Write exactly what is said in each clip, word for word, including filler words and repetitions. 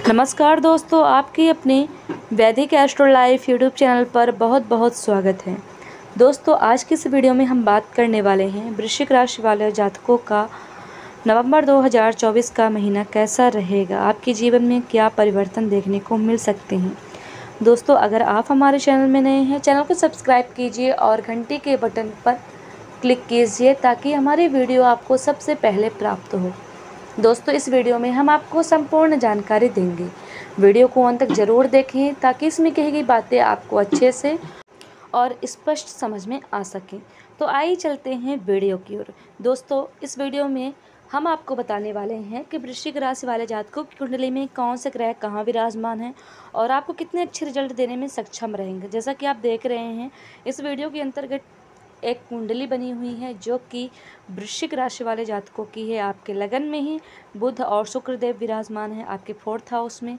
नमस्कार दोस्तों, आपकी अपने वैदिक एस्ट्रो लाइफ यूट्यूब चैनल पर बहुत बहुत स्वागत है। दोस्तों, आज की इस वीडियो में हम बात करने वाले हैं वृश्चिक राशि वाले जातकों का नवंबर दो हज़ार चौबीस का महीना कैसा रहेगा, आपके जीवन में क्या परिवर्तन देखने को मिल सकते हैं। दोस्तों, अगर आप हमारे चैनल में नए हैं, चैनल को सब्सक्राइब कीजिए और घंटी के बटन पर क्लिक कीजिए ताकि हमारी वीडियो आपको सबसे पहले प्राप्त हो। दोस्तों, इस वीडियो में हम आपको संपूर्ण जानकारी देंगे। वीडियो को अंत तक ज़रूर देखें ताकि इसमें कही गई बातें आपको अच्छे से और स्पष्ट समझ में आ सकें। तो आइए चलते हैं वीडियो की ओर। दोस्तों, इस वीडियो में हम आपको बताने वाले हैं कि वृश्चिक राशि वाले जातकों की कुंडली में कौन से ग्रह कहाँ विराजमान हैं और आपको कितने अच्छे रिजल्ट देने में सक्षम रहेंगे। जैसा कि आप देख रहे हैं, इस वीडियो के अंतर्गत एक कुंडली बनी हुई है जो कि वृश्चिक राशि वाले जातकों की है। आपके लगन में ही बुध और शुक्र देव विराजमान है, आपके फोर्थ हाउस में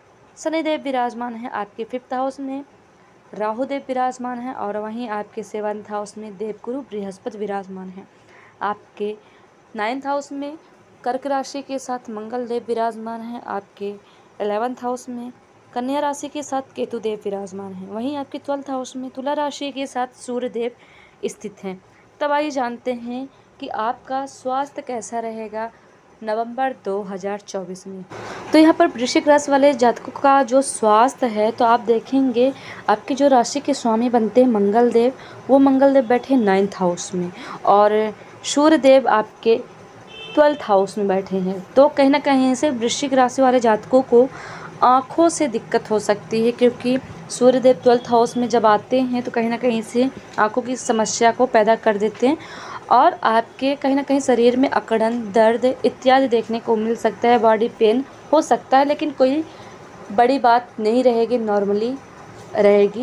शनिदेव विराजमान है, आपके फिफ्थ हाउस में राहु देव विराजमान है और वहीं आपके सेवंथ हाउस में देवगुरु बृहस्पति विराजमान है। आपके नाइन्थ हाउस में कर्क राशि के साथ मंगल देव विराजमान है, आपके एलेवंथ हाउस में कन्या राशि के साथ केतु देव विराजमान है, वहीं आपके ट्वेल्थ हाउस में तुला राशि के साथ सूर्य देव स्थित हैं। तब आइए जानते हैं कि आपका स्वास्थ्य कैसा रहेगा नवंबर दो हज़ार चौबीस में। तो यहाँ पर वृश्चिक राशि वाले जातकों का जो स्वास्थ्य है, तो आप देखेंगे आपकी जो राशि के स्वामी बनते हैं मंगल देव, वो मंगल देव बैठे नाइन्थ हाउस में और सूर्य देव आपके ट्वेल्थ हाउस में बैठे हैं। तो कहीं ना कहीं से वृश्चिक राशि वाले जातकों को आँखों से दिक्कत हो सकती है, क्योंकि सूर्यदेव ट्वेल्थ हाउस में जब आते हैं तो कहीं ना कहीं से आँखों की समस्या को पैदा कर देते हैं और आपके कहीं ना कहीं शरीर में अकड़न, दर्द इत्यादि देखने को मिल सकता है। बॉडी पेन हो सकता है, लेकिन कोई बड़ी बात नहीं रहेगी, नॉर्मली रहेगी।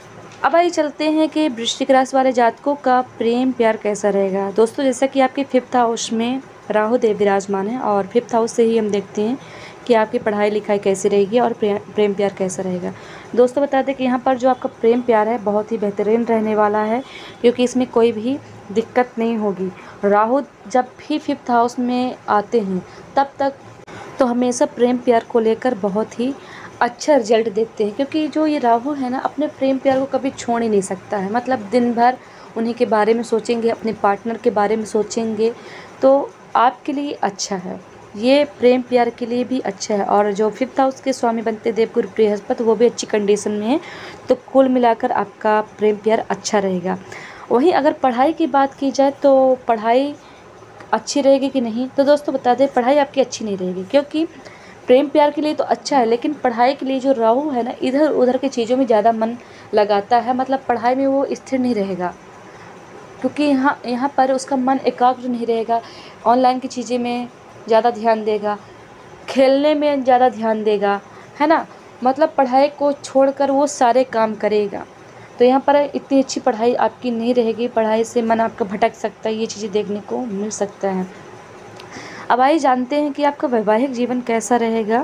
अब आइए चलते हैं कि वृश्चिक राशि वाले जातकों का प्रेम प्यार कैसा रहेगा। दोस्तों, जैसा कि आपके फिफ्थ हाउस में राहु देव विराजमान है और फिफ्थ हाउस से ही हम देखते हैं कि आपकी पढ़ाई लिखाई कैसी रहेगी और प्रेम प्यार कैसा रहेगा। दोस्तों, बता दें कि यहाँ पर जो आपका प्रेम प्यार है बहुत ही बेहतरीन रहने वाला है, क्योंकि इसमें कोई भी दिक्कत नहीं होगी। राहु जब भी फिफ्थ हाउस में आते हैं तब तक तो हमेशा प्रेम प्यार को लेकर बहुत ही अच्छा रिजल्ट देते हैं, क्योंकि जो ये राहु है ना, अपने प्रेम प्यार को कभी छोड़ ही नहीं सकता है। मतलब दिन भर उन्हीं के बारे में सोचेंगे, अपने पार्टनर के बारे में सोचेंगे, तो आपके लिए अच्छा है, ये प्रेम प्यार के लिए भी अच्छा है। और जो फिफ्थ हाउस के स्वामी बनते देवगुरु बृहस्पति, वो भी अच्छी कंडीशन में है, तो कुल मिलाकर आपका प्रेम प्यार अच्छा रहेगा। वहीं अगर पढ़ाई की बात की जाए तो पढ़ाई अच्छी रहेगी कि नहीं, तो दोस्तों बता दें पढ़ाई आपकी अच्छी नहीं रहेगी, क्योंकि प्रेम प्यार के लिए तो अच्छा है, लेकिन पढ़ाई के लिए जो राहु है ना, इधर उधर की चीज़ों में ज़्यादा मन लगाता है। मतलब पढ़ाई में वो स्थिर नहीं रहेगा, क्योंकि यहाँ यहाँ पर उसका मन एकाग्र नहीं रहेगा। ऑनलाइन की चीज़ें में ज़्यादा ध्यान देगा, खेलने में ज़्यादा ध्यान देगा, है ना। मतलब पढ़ाई को छोड़कर वो सारे काम करेगा। तो यहाँ पर इतनी अच्छी पढ़ाई आपकी नहीं रहेगी, पढ़ाई से मन आपका भटक सकता है, ये चीज़ें देखने को मिल सकता है। अब आइए जानते हैं कि आपका वैवाहिक जीवन कैसा रहेगा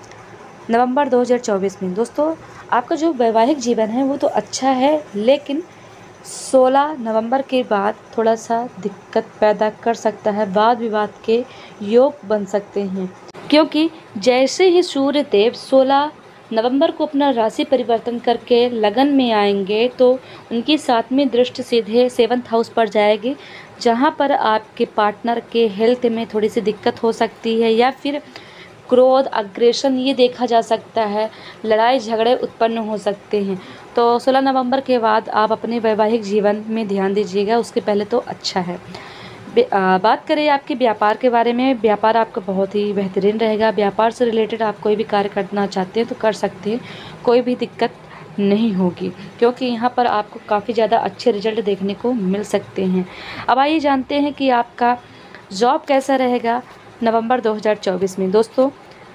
नवंबर दो हज़ार चौबीस में। दोस्तों, आपका जो वैवाहिक जीवन है वो तो अच्छा है, लेकिन सोलह नवंबर के बाद थोड़ा सा दिक्कत पैदा कर सकता है, वाद विवाद के योग बन सकते हैं, क्योंकि जैसे ही सूर्य देव सोलह नवंबर को अपना राशि परिवर्तन करके लगन में आएंगे, तो उनकी सातवीं दृष्टि सीधे सेवंथ हाउस पर जाएगी, जहां पर आपके पार्टनर के हेल्थ में थोड़ी सी दिक्कत हो सकती है, या फिर क्रोध, अग्रेशन ये देखा जा सकता है, लड़ाई झगड़े उत्पन्न हो सकते हैं। तो सोलह नवंबर के बाद आप अपने वैवाहिक जीवन में ध्यान दीजिएगा, उसके पहले तो अच्छा है। बात करें आपके व्यापार के बारे में, व्यापार आपका बहुत ही बेहतरीन रहेगा। व्यापार से रिलेटेड आप कोई भी कार्य करना चाहते हैं तो कर सकते हैं, कोई भी दिक्कत नहीं होगी, क्योंकि यहाँ पर आपको काफ़ी ज़्यादा अच्छे रिजल्ट देखने को मिल सकते हैं। अब आइए जानते हैं कि आपका जॉब कैसा रहेगा नवंबर दो हज़ार चौबीस में। दोस्तों,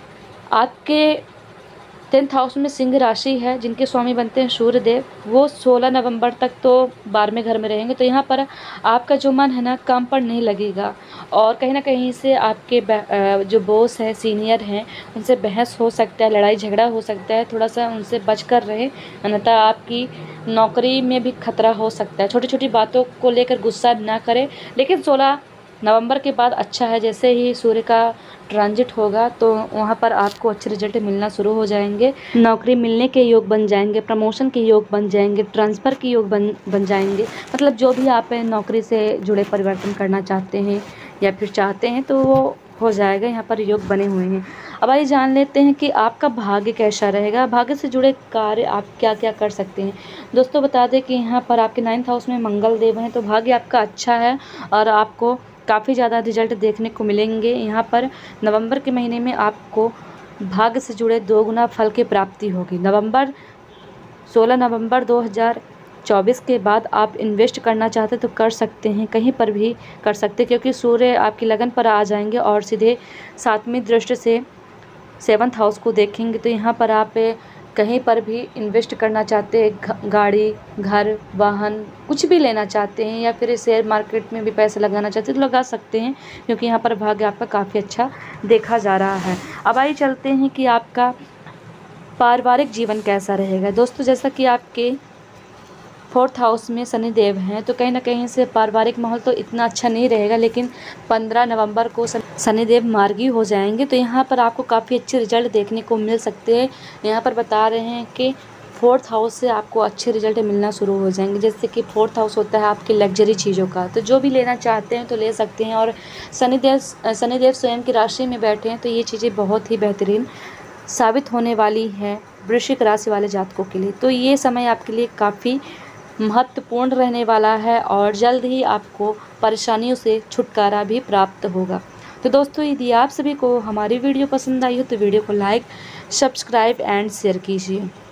आपके टेंथ हाउस में सिंह राशि है, जिनके स्वामी बनते हैं सूर्य देव, वो सोलह नवंबर तक तो बारहवें घर में रहेंगे। तो यहाँ पर आपका जो मन है ना, काम पर नहीं लगेगा और कहीं ना कहीं से आपके जो बॉस है, सीनियर हैं, उनसे बहस हो सकता है, लड़ाई झगड़ा हो सकता है। थोड़ा सा उनसे बच कर रहें, अन्यथा आपकी नौकरी में भी खतरा हो सकता है। छोटी छोटी बातों को लेकर गुस्सा ना करें, लेकिन सोलह नवंबर के बाद अच्छा है। जैसे ही सूर्य का ट्रांजिट होगा तो वहाँ पर आपको अच्छे रिजल्ट मिलना शुरू हो जाएंगे। नौकरी मिलने के योग बन जाएंगे, प्रमोशन के योग बन जाएंगे, ट्रांसफ़र के योग बन बन जाएंगे। मतलब जो भी आप नौकरी से जुड़े परिवर्तन करना चाहते हैं या फिर चाहते हैं तो वो हो जाएगा। यहाँ पर योग बने हुए हैं। अब आइए जान लेते हैं कि आपका भाग्य कैसा रहेगा। भाग्य से जुड़े कार्य आप क्या क्या कर सकते हैं। दोस्तों बता दें कि यहाँ पर आपके नाइन्थ हाउस में मंगल देव हैं, तो भाग्य आपका अच्छा है और आपको काफ़ी ज़्यादा रिजल्ट देखने को मिलेंगे। यहाँ पर नवंबर के महीने में आपको भाग्य से जुड़े दो गुना फल की प्राप्ति होगी। नवंबर सोलह नवंबर दो हज़ार चौबीस के बाद आप इन्वेस्ट करना चाहते तो कर सकते हैं, कहीं पर भी कर सकते हैं, क्योंकि सूर्य आपकी लगन पर आ जाएंगे और सीधे सातवीं दृष्टि से सेवन्थ हाउस को देखेंगे। तो यहाँ पर आप कहीं पर भी इन्वेस्ट करना चाहते हैं, गाड़ी, घर, वाहन कुछ भी लेना चाहते हैं या फिर शेयर मार्केट में भी पैसे लगाना चाहते हैं तो लगा सकते हैं, क्योंकि यहाँ पर भाग्य आपका काफ़ी अच्छा देखा जा रहा है। अब आइए चलते हैं कि आपका पारिवारिक जीवन कैसा रहेगा। दोस्तों जैसा कि आपके फोर्थ हाउस में शनिदेव हैं, तो कहीं ना कहीं से पारिवारिक माहौल तो इतना अच्छा नहीं रहेगा, लेकिन पंद्रह नवंबर को शनिदेव मार्गी हो जाएंगे तो यहाँ पर आपको काफ़ी अच्छे रिजल्ट देखने को मिल सकते हैं। यहाँ पर बता रहे हैं कि फोर्थ हाउस से आपको अच्छे रिजल्ट मिलना शुरू हो जाएंगे। जैसे कि फोर्थ हाउस होता है आपकी लग्जरी चीज़ों का, तो जो भी लेना चाहते हैं तो ले सकते हैं। और शनिदेव शनिदेव स्वयं की राशि में बैठे हैं तो ये चीज़ें बहुत ही बेहतरीन साबित होने वाली है वृश्चिक राशि वाले जातकों के लिए। तो ये समय आपके लिए काफ़ी महत्वपूर्ण रहने वाला है और जल्द ही आपको परेशानियों से छुटकारा भी प्राप्त होगा। तो दोस्तों यदि आप सभी को हमारी वीडियो पसंद आई हो तो वीडियो को लाइक, सब्सक्राइब एंड शेयर कीजिए।